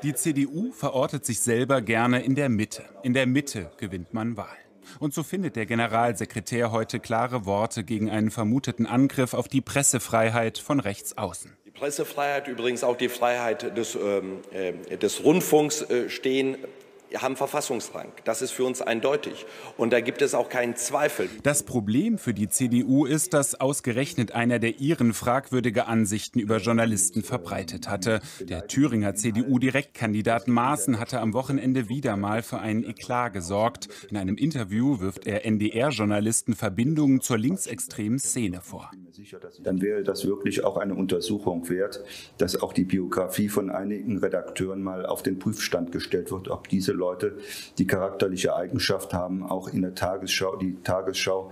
Die CDU verortet sich selber gerne in der Mitte. In der Mitte gewinnt man Wahlen. Und so findet der Generalsekretär heute klare Worte gegen einen vermuteten Angriff auf die Pressefreiheit von rechts außen. Die Pressefreiheit, übrigens auch die Freiheit des Rundfunks haben Verfassungsrang. Das ist für uns eindeutig. Und da gibt es auch keinen Zweifel. Das Problem für die CDU ist, dass ausgerechnet einer der Iren fragwürdige Ansichten über Journalisten verbreitet hatte. Der Thüringer CDU-Direktkandidat Maaßen hatte am Wochenende wieder mal für einen Eklat gesorgt. In einem Interview wirft er NDR-Journalisten Verbindungen zur linksextremen Szene vor. Dann wäre das wirklich auch eine Untersuchung wert, dass auch die Biografie von einigen Redakteuren mal auf den Prüfstand gestellt wird, ob diese Leute die charakterliche Eigenschaft haben, auch in der Tagesschau, die Tagesschau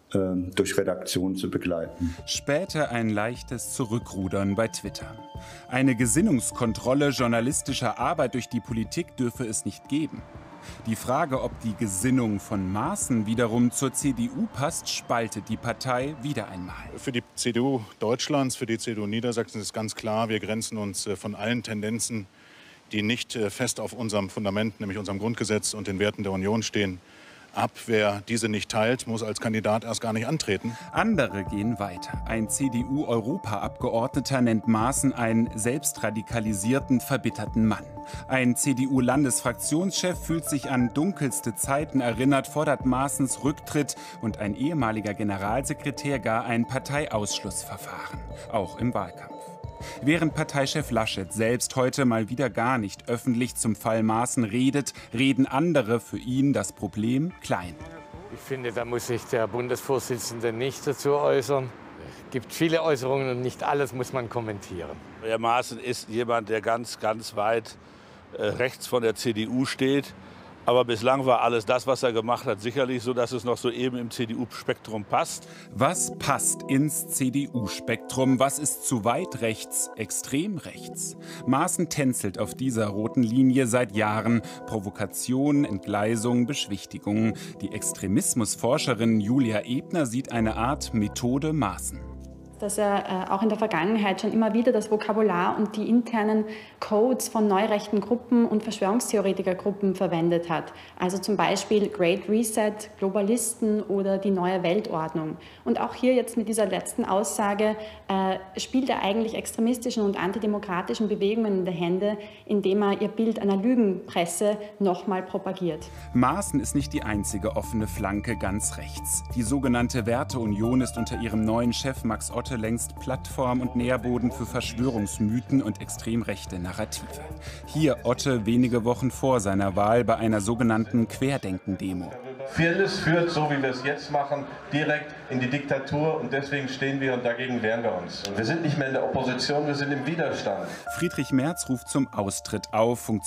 durch Redaktion zu begleiten. Später ein leichtes Zurückrudern bei Twitter. Eine Gesinnungskontrolle journalistischer Arbeit durch die Politik dürfe es nicht geben. Die Frage, ob die Gesinnung von Maaßen wiederum zur CDU passt, spaltet die Partei wieder einmal. Für die CDU Deutschlands, für die CDU Niedersachsen ist ganz klar, wir grenzen uns von allen Tendenzen, die nicht fest auf unserem Fundament, nämlich unserem Grundgesetz und den Werten der Union stehen, ab. Wer diese nicht teilt, muss als Kandidat erst gar nicht antreten. Andere gehen weiter. Ein CDU-Europaabgeordneter nennt Maaßen einen selbstradikalisierten, verbitterten Mann. Ein CDU-Landesfraktionschef fühlt sich an dunkelste Zeiten erinnert, fordert Maaßens Rücktritt und ein ehemaliger Generalsekretär gar ein Parteiausschlussverfahren, auch im Wahlkampf. Während Parteichef Laschet selbst heute mal wieder gar nicht öffentlich zum Fall Maaßen redet, reden andere für ihn das Problem klein. Ich finde, da muss sich der Bundesvorsitzende nicht dazu äußern. Es gibt viele Äußerungen und nicht alles muss man kommentieren. Herr Maaßen ist jemand, der ganz weit rechts von der CDU steht. Aber bislang war alles das, was er gemacht hat, sicherlich so, dass es noch so eben im CDU-Spektrum passt. Was passt ins CDU-Spektrum? Was ist zu weit rechts, extrem rechts? Maaßen tänzelt auf dieser roten Linie seit Jahren. Provokation, Entgleisung, Beschwichtigung. Die Extremismusforscherin Julia Ebner sieht eine Art Methode Maaßen. Dass er auch in der Vergangenheit schon immer wieder das Vokabular und die internen Codes von neurechten Gruppen und Verschwörungstheoretikergruppen verwendet hat. Also zum Beispiel Great Reset, Globalisten oder die neue Weltordnung. Und auch hier jetzt mit dieser letzten Aussage spielt er eigentlich extremistischen und antidemokratischen Bewegungen in die Hände, indem er ihr Bild einer Lügenpresse nochmal propagiert. Maaßen ist nicht die einzige offene Flanke ganz rechts. Die sogenannte Werteunion ist unter ihrem neuen Chef Max Otte längst Plattform und Nährboden für Verschwörungsmythen und extrem rechte Narrative. Hier Otte wenige Wochen vor seiner Wahl bei einer sogenannten Querdenken-Demo. Vieles führt, so wie wir es jetzt machen, direkt in die Diktatur und deswegen stehen wir und dagegen wehren wir uns. Und wir sind nicht mehr in der Opposition, wir sind im Widerstand. Friedrich Merz ruft zum Austritt auf.